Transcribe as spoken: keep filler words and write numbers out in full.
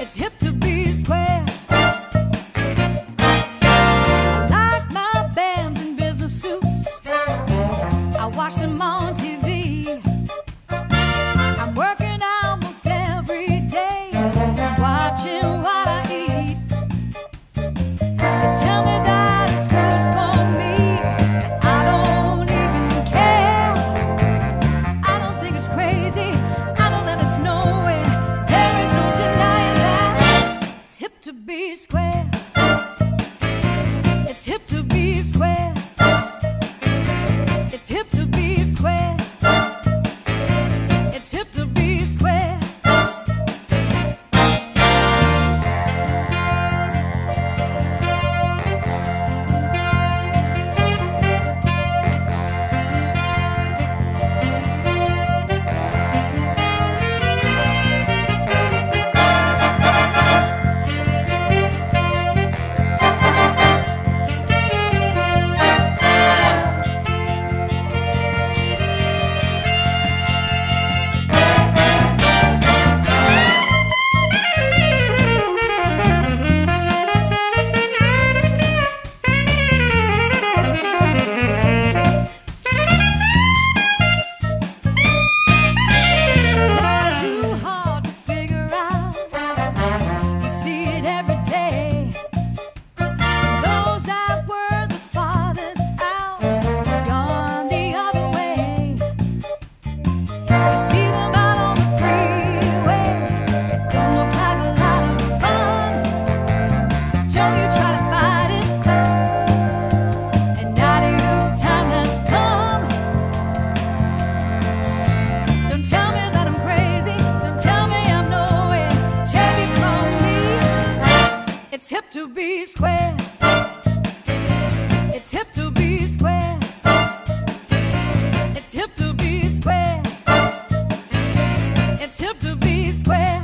It's hip to be square. I like my bands in business suits. I watch them on T V. I'm working almost every day, watching what I eat. They tell me that it's good for me, and I don't even care. I don't think it's crazy. I know that it's nowhere. There is no denying that it's hip to be square. It's hip to be square. It's hip to be square. It's hip to be square. It's hip to be square. It's hip to be square. It's hip to be square. It's hip to be square.